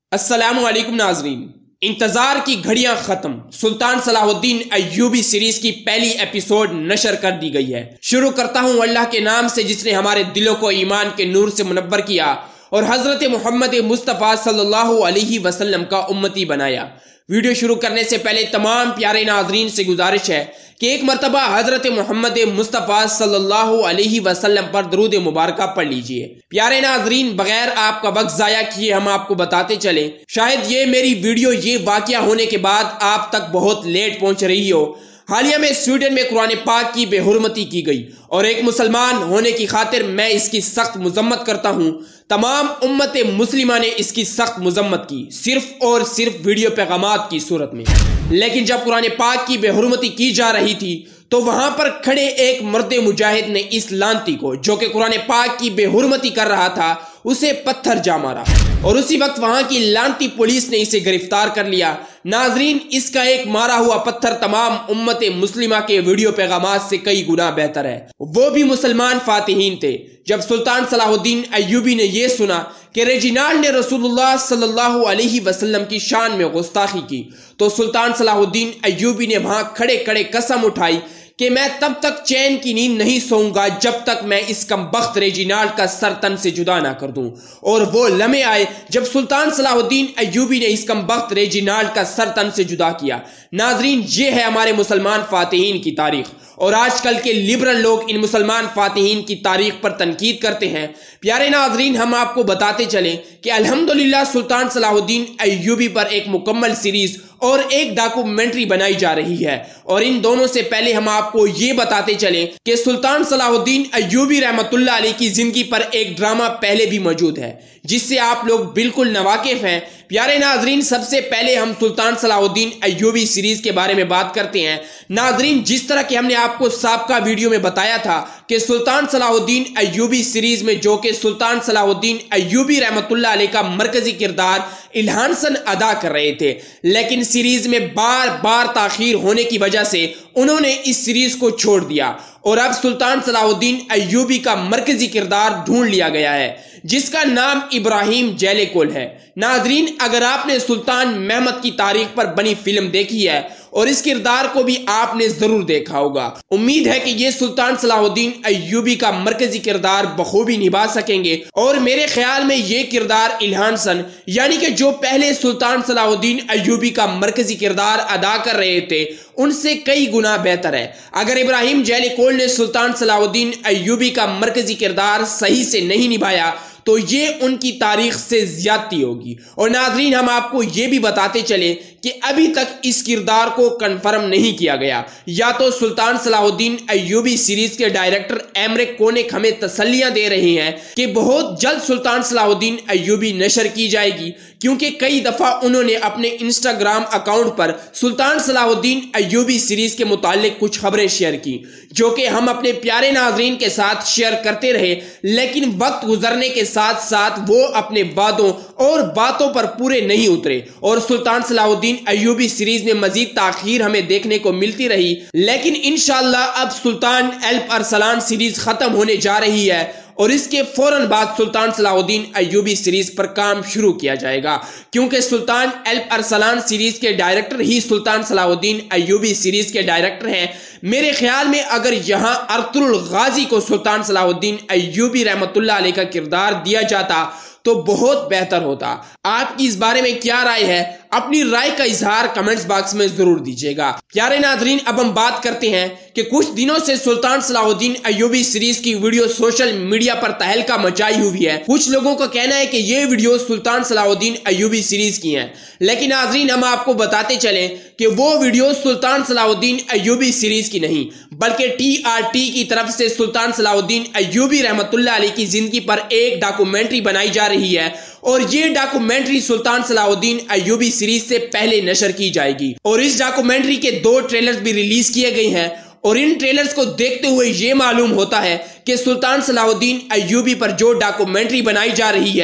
अस्सलामु अलैकुम नाजरीन, इंतजार की घड़ियां खत्म। सुल्तान सलाहुद्दीन अय्यूबी सीरीज की पहली एपिसोड नशर कर दी गई है। शुरू करता हूं अल्लाह के नाम से जिसने हमारे दिलों को ईमान के नूर से मुनव्वर किया और हजरत मोहम्मद मुस्तफ़ा सल्लल्लाहु अलैहि वसल्लम का उम्मती बनाया। वीडियो शुरू करने से पहले तमाम प्यारे नाजरीन से गुजारिश है कि एक मरतबा हजरत मोहम्मद मुस्तफ़ा सल्लल्लाहु अलैहि वसल्लम पर दरूद मुबारक पढ़ लीजिए। प्यारे नाजरीन, बगैर आपका वक्त जाया किए हम आपको बताते चले, शायद ये मेरी वीडियो ये वाकया होने के बाद आप तक बहुत लेट पहुंच रही हो। हालिया में स्वीडन में कुरान पाक की बेहुरमती की गई और एक मुसलमान होने की खातिर मैं इसकी सख्त मजम्मत करता हूँ। तमाम उम्मत मुस्लिमा ने इसकी सख्त मजम्मत की, सिर्फ और सिर्फ वीडियो पैगामात की सूरत में। लेकिन जब कुरान पाक की बेहुरमती की जा रही थी तो वहां पर खड़े एक मर्द मुजाहिद ने इस लांती को, जो कि कुरान पाक की बेहुरमती कर रहा था, उसे पत्थर जा मारा और उसी वक्त वहां की लांती पुलिस ने इसे गिरफ्तार कर लिया। नाजरीन, इसका एक मारा हुआ पत्थर तमाम उम्मत मुस्लिमा के वीडियो पैगामात से कई गुना बेहतर है। वो भी मुसलमान फातिहीन थे। जब सुल्तान सलाहुद्दीन अय्यूबी ने यह सुना कि रेजिनाल्ड ने रसूलुल्लाह सल्लल्लाहु अलैहि वसल्लम की शान में गुस्ताखी की, तो सुल्तान सलाहुद्दीन अय्यूबी ने वहां खड़े खड़े कसम उठाई कि मैं तब तक चैन की नींद नहीं सोऊंगा जब तक मैं इस कमबख्त रेजिनाल्ड का सर तन से जुदा ना कर दूं। और वो लम्हे आए जब सुल्तान सलाहुद्दीन अय्यूबी ने इस कमबख्त रेजिनाल्ड का सर तन से जुदा किया। नाजरीन, ये है हमारे मुसलमान फातिहीन की तारीख और आजकल के लिबरल लोग इन मुसलमान फातिहीन की तारीख पर तनकीद करते हैं। प्यारे नाजरीन, हम आपको बताते चलें कि अल्हम्दुलिल्लाह सुल्तान सलाहुद्दीन अय्यूबी पर एक मुकम्मल सीरीज और एक डॉक्यूमेंट्री बनाई जा रही है। और इन दोनों से पहले हम आपको ये बताते चलें कि सुल्तान सलाहुद्दीन अय्यूबी रहमतुल्लाह अलैह की जिंदगी पर एक ड्रामा पहले भी मौजूद है जिससे आप लोग बिल्कुल नावाकिफ हैं। प्यारे नाजरीन, सबसे पहले हम सुल्तान सलाहुद्दीन अय्यूबी सीरीज के बारे में बात करते हैं। नाजरीन, जिस तरह कि हमने आपको साबका वीडियो में बताया था कि सुल्तान सलाहुद्दीन अय्यूबी सीरीज में, जो कि सुल्तान सलाहुद्दीन अय्यूबी रहमतुल्लाह अलैह का मरकजी किरदार इल्हान सन अदा कर रहे थे, लेकिन सीरीज में बार बार ताखीर होने की वजह से उन्होंने इस सीरीज को छोड़ दिया और अब सुल्तान सलाहुद्दीन अय्यूबी का मरकजी किरदार ढूंढ लिया गया है जिसका नाम इब्राहिम जेलेकोल है। नाजरीन, अगर आपने सुल्तान महमद की तारीख पर बनी फिल्म देखी है और इस किरदार को भी आपने जरूर देखा होगा, उम्मीद है कि ये सुल्तान सलाहुद्दीन अय्यूबी का मरकजी किरदार बखूबी निभा सकेंगे। और मेरे ख्याल में ये किरदार इल्हान सन, यानी कि जो पहले सुल्तान सलाहुद्दीन अय्यूबी का मरकजी किरदार अदा कर रहे थे, उनसे कई गुना बेहतर है। अगर इब्राहिम जेलेकोल ने सुल्तान सलाहुद्दीन अय्यूबी का मरकजी किरदार सही से नहीं निभाया तो ये उनकी तारीख से ज्यादती होगी। और नाजरीन, हम आपको ये भी बताते चले कि अभी तक इस किरदार को कंफर्म नहीं किया गया। या तो सुल्तान सलाहुद्दीन अय्यूबी सीरीज के डायरेक्टर एमरिक कोनिक हमें तसल्लियां दे रहे हैं कि बहुत जल्द सुल्तान सलाहुद्दीन अय्यूबी नशर की जाएगी, क्योंकि कई दफा उन्होंने अपने इंस्टाग्राम अकाउंट पर सुल्तान सलाहुद्दीन अय्यूबी सीरीज के मुतालिक कुछ खबरें शेयर की, जो कि हम अपने प्यारे नाजरीन के साथ शेयर करते रहे। लेकिन वक्त गुजरने के साथ साथ वो अपने वादों और बातों पर पूरे नहीं उतरे और सुल्तान सलाहुद्दीन अय्यूबी सीरीज में मजीद ताखीर हमें देखने को मिलती रही। लेकिन इंशाअल्लाह अब सुल्तान एल्प अरसलान सीरीज खत्म होने जा रही है और इसके फौरन बाद सुल्तान सलाहुद्दीन अय्यूबी सीरीज पर काम शुरू किया जाएगा, क्योंकि सुल्तान एल्प अरसलान सीरीज के डायरेक्टर ही सुल्तान सलाहुद्दीन अय्यूबी सीरीज के डायरेक्टर हैं। मेरे ख्याल में अगर यहां अर्तुगरुल गाजी को सुल्तान सलाहुद्दीन अय्यूबी रहमतुल्लाह अलैह का किरदार दिया जाता तो बहुत बेहतर होता। आपकी इस बारे में क्या राय है? अपनी राय का इजहार कमेंट्स बॉक्स में जरूर दीजिएगा। प्यारे नाजरीन, अब हम बात करते हैं कि कुछ दिनों से सुल्तान सलाहुद्दीन अय्यूबी सीरीज की वीडियो सोशल मीडिया पर तहलका मचाई हुई है। कुछ लोगों का कहना है कि ये video Sultan Salahuddin Ayyubi series की हैं, लेकिन नाजरीन हम आपको बताते चलें कि वो video Sultan Salahuddin Ayyubi series की नहीं बल्कि TRT की तरफ से सुल्तान सलाहुद्दीन अय्यूबी रहमतुल्लाह अलैह की जिंदगी पर एक डॉक्यूमेंट्री बनाई जा रही है और ये documentary Sultan Salahuddin Ayyubi series से पहले नशर की जाएगी। और इस डॉक्यूमेंट्री के 2 ट्रेलर्स भी रिलीज किए गए हैं और इन ट्रेलर्स को देखते हुए ये मालूम होता है कि सुल्तान सलाहुद्दीन अय्यूबी पर जो डॉक्यूमेंट्री बनाई जा रही है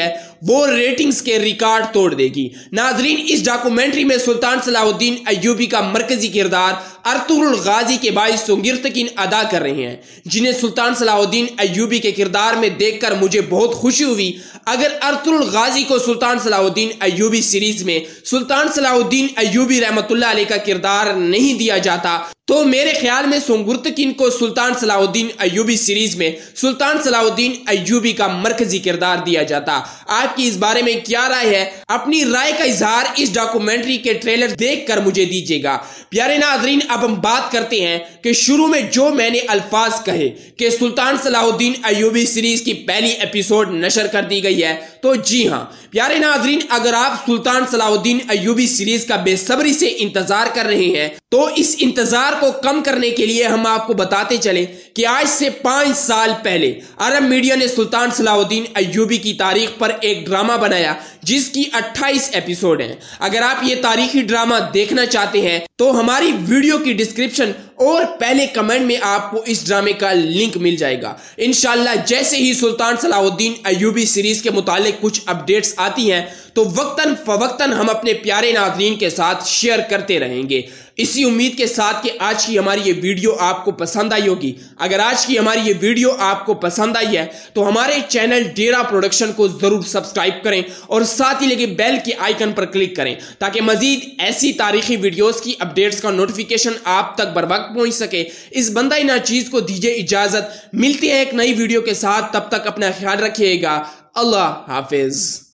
वो रेटिंग्स के रिकॉर्ड तोड़ देगी। नाजरीन, इस डॉक्यूमेंट्री में सुल्तान सलाहुद्दीन अय्यूबी का मरकजी किरदार अर्तुगरुल गाजी के भाई सुंगिर्तकिन अदा कर रहे हैं, जिन्हें सुल्तान सलाहुद्दीन अय्यूबी के किरदार में देखकर मुझे बहुत खुशी हुई। अगर अर्तुगरुल गाजी को सुल्तान सलाहुद्दीन अय्यूबी सीरीज में सुल्तान सलाहुद्दीन अय्यूबी रहमतुल्लाह अलैह का किरदार नहीं दिया जाता तो मेरे ख्याल में सुंगिर्तकिन को सुल्तान सलाहुद्दीन अय्यूबी सीरीज में सुल्तान सलाहुद्दीन अय्यूबी का मरकजी किरदार दिया जाता। आपकी इस बारे में क्या राय है? अपनी राय का इजहार इस डॉक्यूमेंट्री के ट्रेलर देखकर मुझे दीजिएगा। प्यारे नाजरीन, अब हम बात करते हैं कि शुरू में जो मैंने अल्फाज कहे कि सुल्तान सलाहुद्दीन अय्यूबी सीरीज की पहली एपिसोड नशर कर दी गई है, तो जी हां प्यारे नाजरीन, अगर आप सुल्तान सलाहुद्दीन अय्यूबी सीरीज का बेसब्री से इंतजार कर रहे हैं तो इस इंतजार को कम करने के लिए हम आपको बताते चले कि आज से 5 साल पहले अरब मीडिया ने सुल्तान सलाहुद्दीन अय्यूबी की तारीख पर एक ड्रामा बनाया जिसकी 28 एपिसोड हैं। अगर आप ये तारीखी ड्रामा देखना चाहते हैं तो हमारी वीडियो की डिस्क्रिप्शन और पहले कमेंट में आपको इस ड्रामे का लिंक मिल जाएगा। इंशाल्लाह जैसे ही सुल्तान सलाहुद्दीन अय्यूबी सीरीज के मुतालिक कुछ अपडेट्स आती हैं तो वक्तन फवक्तन हम अपने प्यारे नाज़रीन के साथ शेयर करते रहेंगे। इसी उम्मीद के साथ कि आज की हमारी ये वीडियो आपको पसंद आई होगी। अगर आज की हमारी ये वीडियो आपको पसंद आई है तो हमारे चैनल डेरा प्रोडक्शन को जरूर सब्सक्राइब करें और साथ ही लगे बेल के आइकन पर क्लिक करें ताकि मजीद ऐसी तारीखी वीडियोस की अपडेट्स का नोटिफिकेशन आप तक बर वक्त पहुंच सके। इस बंदा ना चीज को दीजिए इजाजत। मिलते हैं एक नई वीडियो के साथ, तब तक अपना ख्याल रखिएगा। अल्लाह हाफिज।